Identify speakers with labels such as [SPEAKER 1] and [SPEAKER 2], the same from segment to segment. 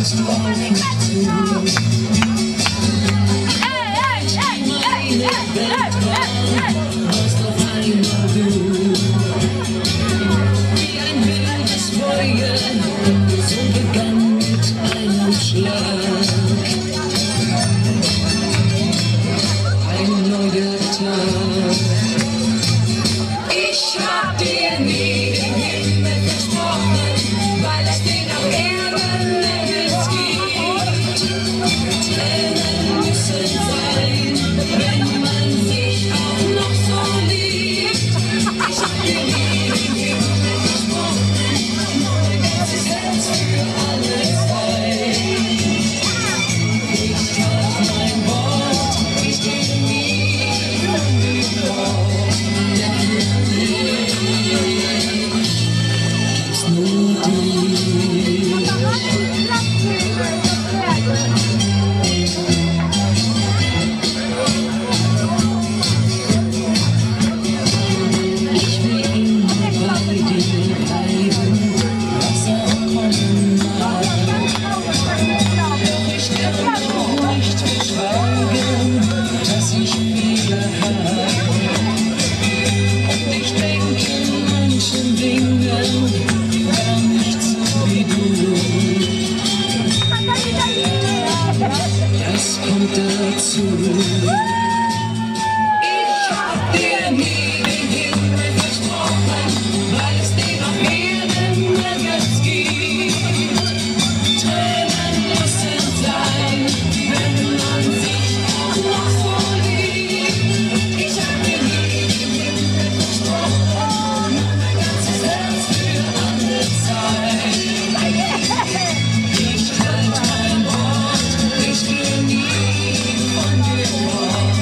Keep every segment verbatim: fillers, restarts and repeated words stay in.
[SPEAKER 1] Ich will nie von dir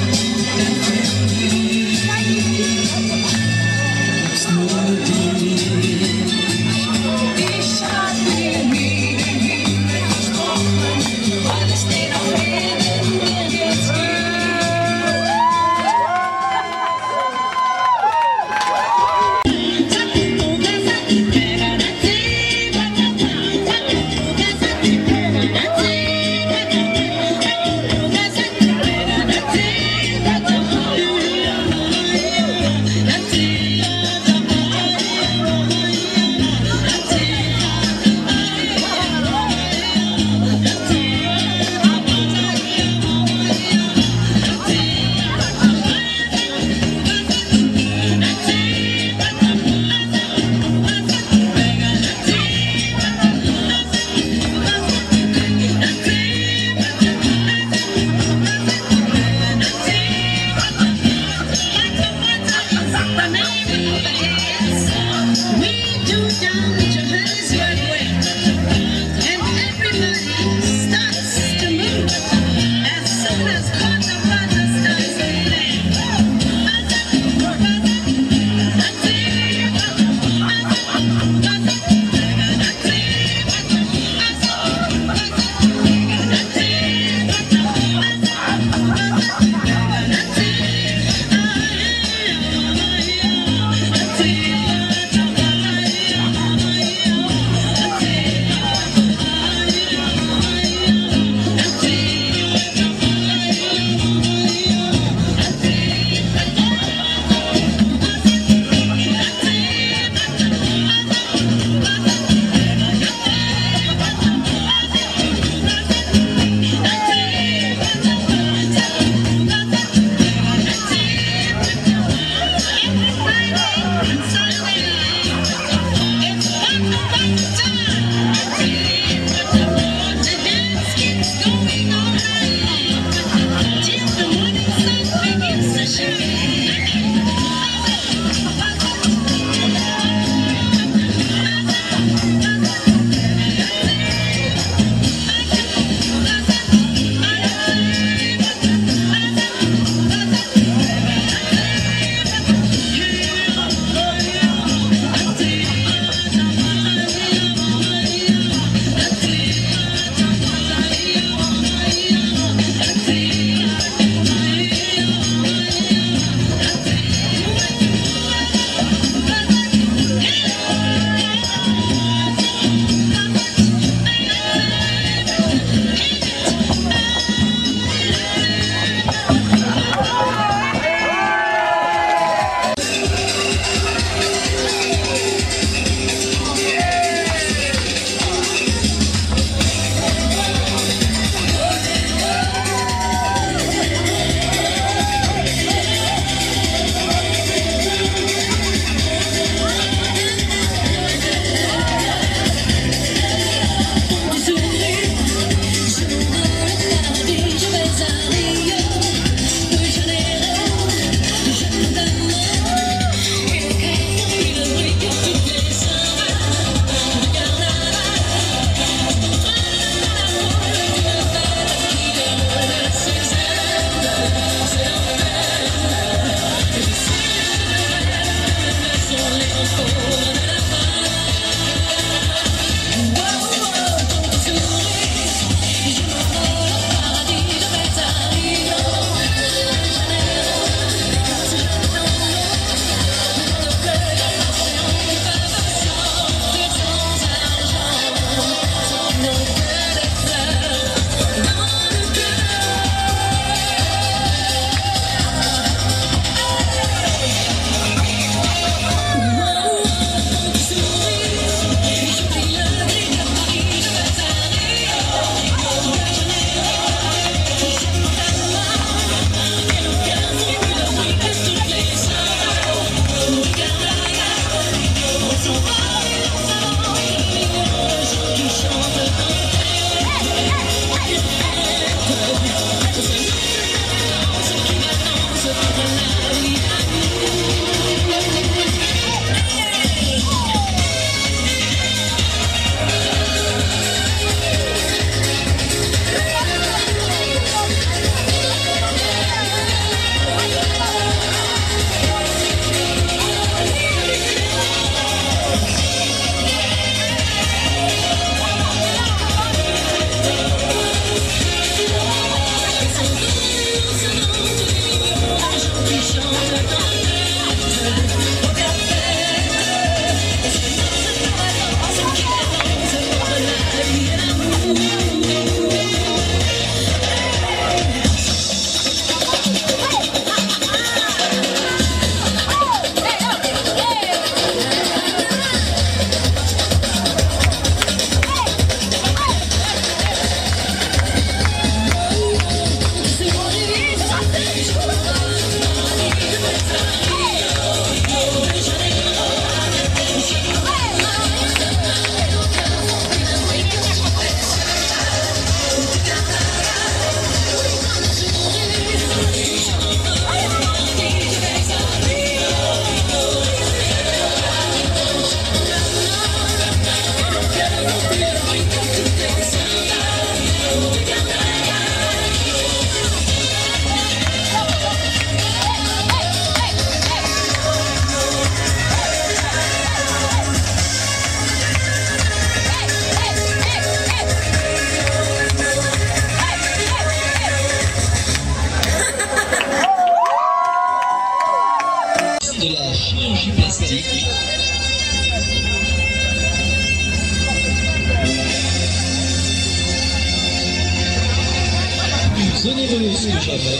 [SPEAKER 1] plus onéreuse que jamais.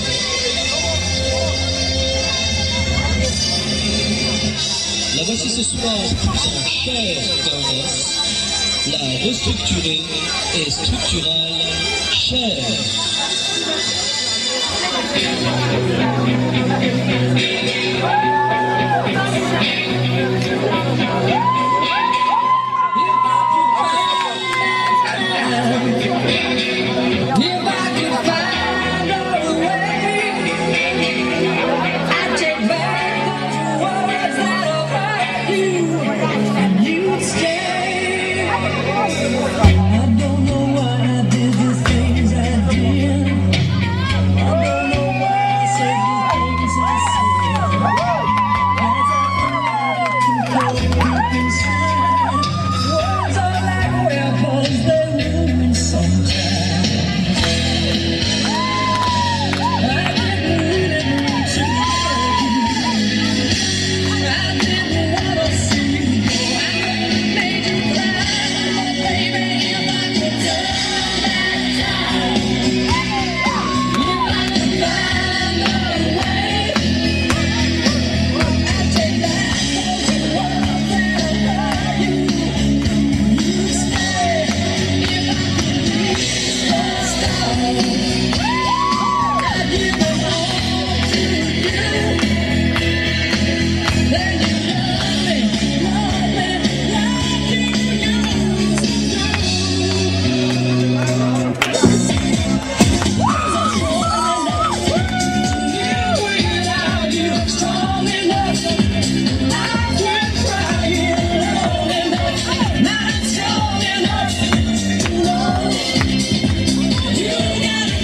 [SPEAKER 1] La voici ce soir en chair tendresse, la restructurée et structurale chair.
[SPEAKER 2] You got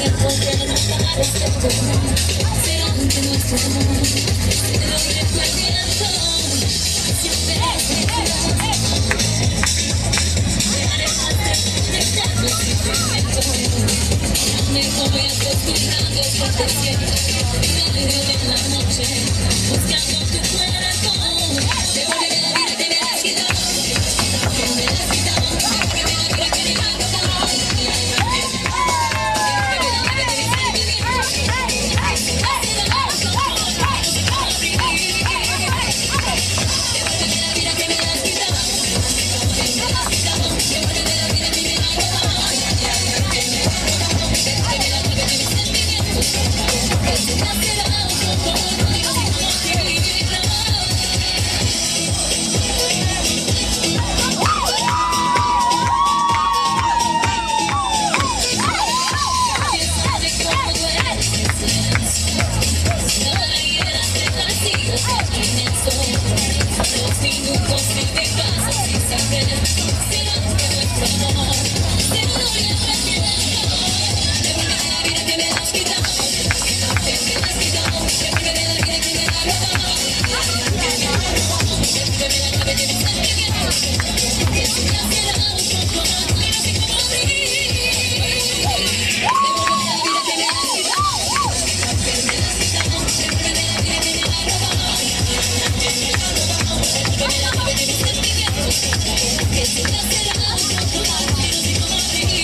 [SPEAKER 2] It's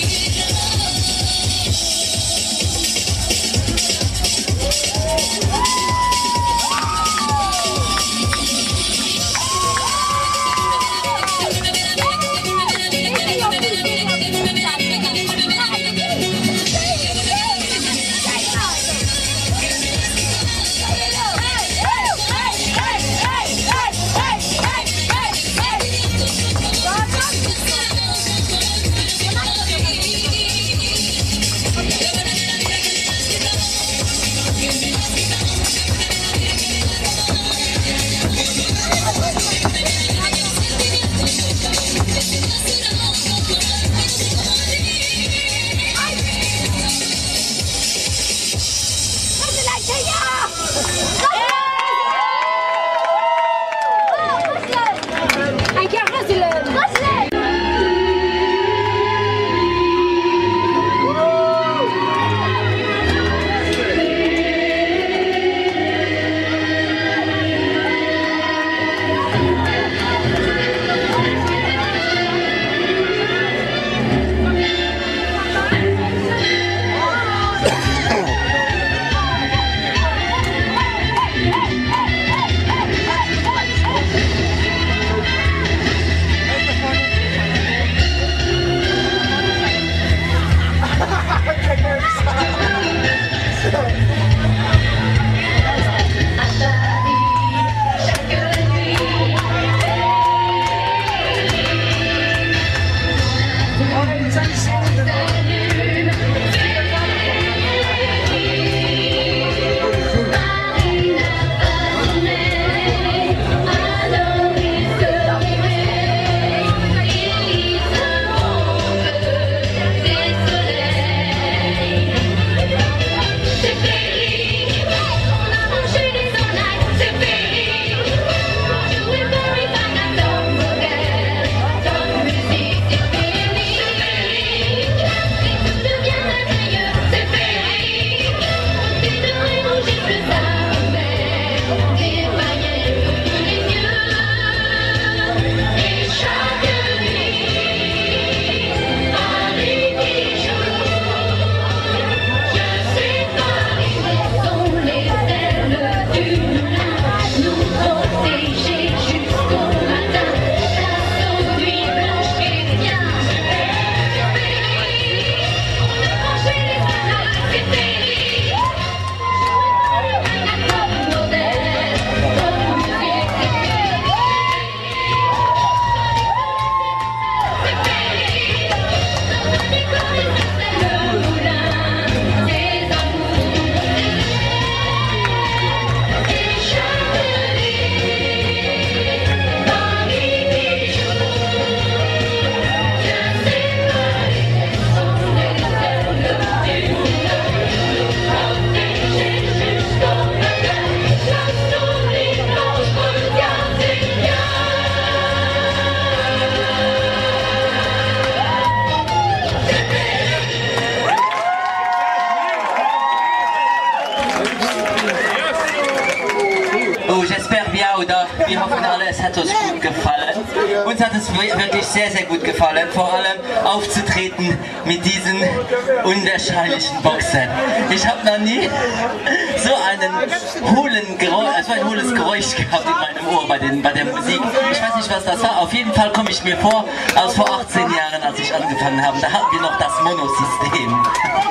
[SPEAKER 2] uns hat es wirklich sehr, sehr gut gefallen, vor allem aufzutreten mit diesen unwahrscheinlichen Boxern. Ich habe noch nie so einen hohlen Geräusch, also ein hohles Geräusch gehabt in meinem Ohr bei, den, bei der Musik. Ich weiß nicht, was das war. Auf jeden Fall komme ich mir vor, als vor achtzehn Jahren, als ich angefangen habe, da hatten wir noch das Monosystem.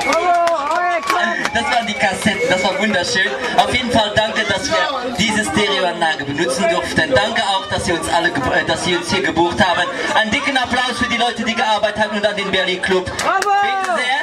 [SPEAKER 2] Das waren die Kassetten, das war wunderschön. Auf jeden Fall danke, dass wir diese Stereoanlage benutzen durften. Danke auch, dass Sie uns alle, dass Sie uns hier gebucht haben. Einen dicken Applaus für die Leute, die gearbeitet haben und an den Berlin Club. Bitte sehr.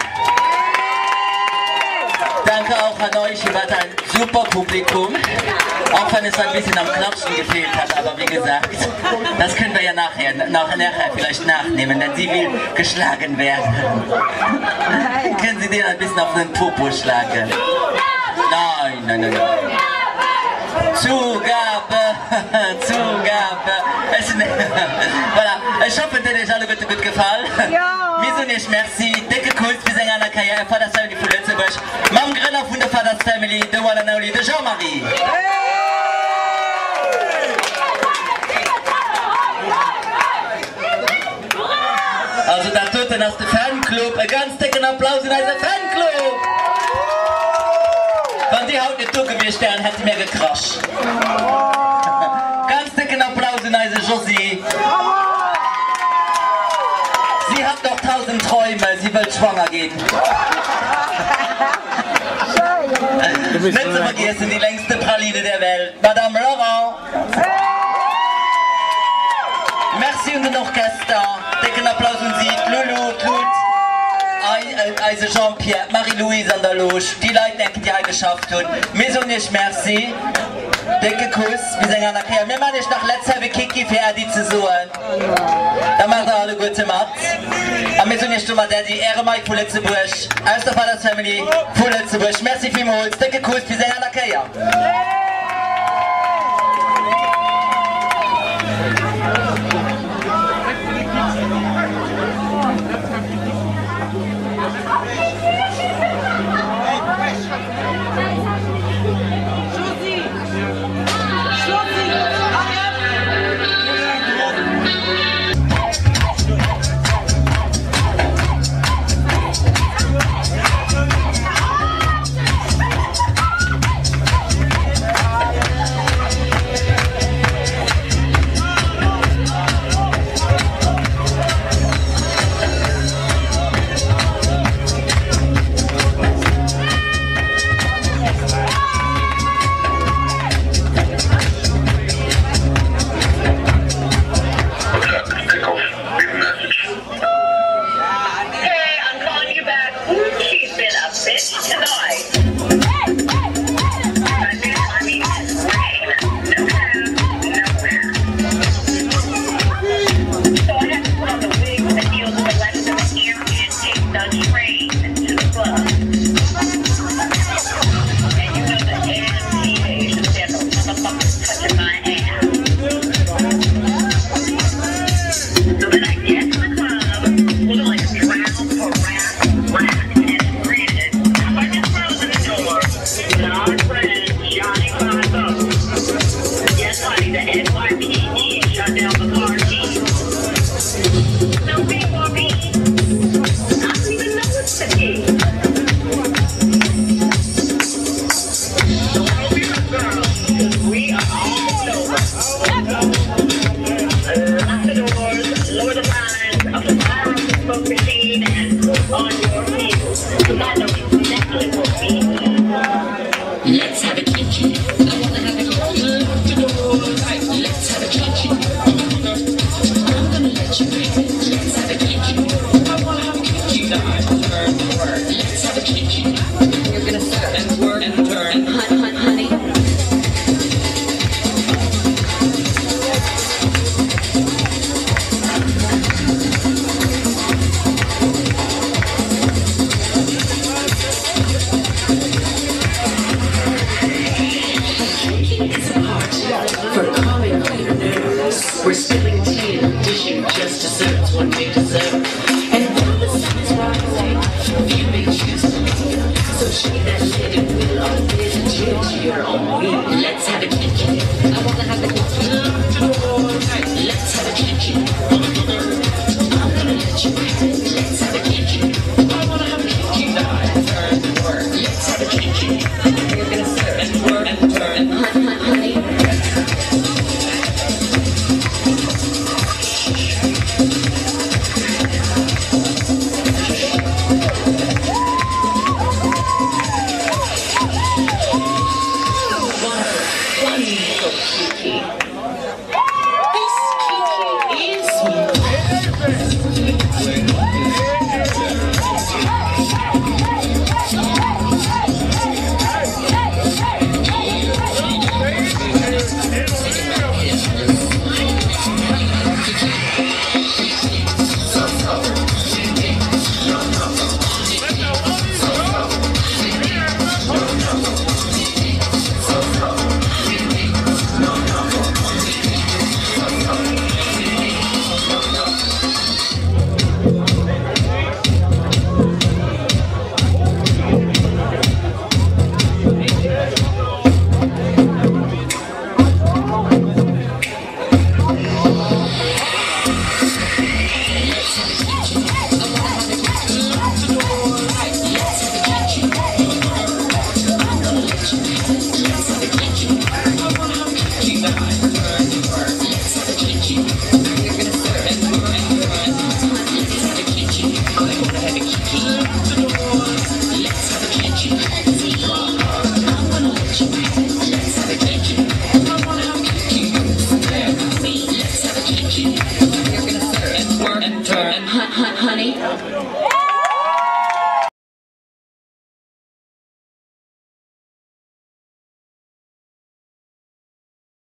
[SPEAKER 2] Danke auch an euch, ihr wart ein super Publikum. Auch wenn es ein bisschen am Klatschen gefehlt hat, aber wie gesagt, das können wir ja nachher, nach, nachher vielleicht nachnehmen, denn sie will geschlagen werden. Können Sie den ein bisschen auf den Popo schlagen? Nein, nein, nein, nein. Zugabe, Zugabe. Es, voilà. Ich hoffe, dir ist alle gut, gut gefallen. Ja. Wir sind nicht merci. Dicke Kuss, wir sind an der Karriere. Vater Family von Lützeburg. Mam Grenner von der Vater Family, the one and only, the Jean-Marie. Also da tut er aus dem Fanclub. Ein ganz dicken Applaus in unserem Fanclub. Wenn die Haut nicht durchgewischt wären, hätte sie mir gekrascht. Ganz dicken Applaus in unsere Josie. Sie hat noch tausend Träume, sie will schwanger gehen. Nicht zu vergessen, die längste Praline der Welt, Madame Laurent. Merci und noch Gäste. Dicken Applaus und Sie, Lulu, Tlut, also Jean-Pierre, Marie-Louise an der Loge, die Leute, die die geschafft haben. Wir sind nicht merci. Dicke Kuss, wir sind an der Kehr. Wir machen nicht nach letzter Woche Kiki für die zu suchen. Da macht er alle gute Matz. Aber wir sind nicht nur der, die Ehre Mike von Lützeburg, aus der Vater Family von Lützeburg. Merci vielmals, dicke Kuss, wir sind an der Kehr.
[SPEAKER 3] Let's have a kitchen. I wanna have a kitchen. Let's have a kitchen. I'm gonna let you breathe it. Let's have a kitchen. I wanna have a kitchen. Let's have a kitchen. You're gonna serve and work and turn and hunt, hunt, honey. We're spilling tea in addition, just desserts, one big dessert. And while the sun is rising, you may choose to leave. So shake that lid and we'll all live and change your own way. Let's have a kitchen. I wanna have a kitchen. Let's have a kitchen. you right. Let's have a kinky. I wanna have a kinky night. Turn and work. Let's have a kinky. We're gonna serve and work and turn. Hon, hon, honey. Honey.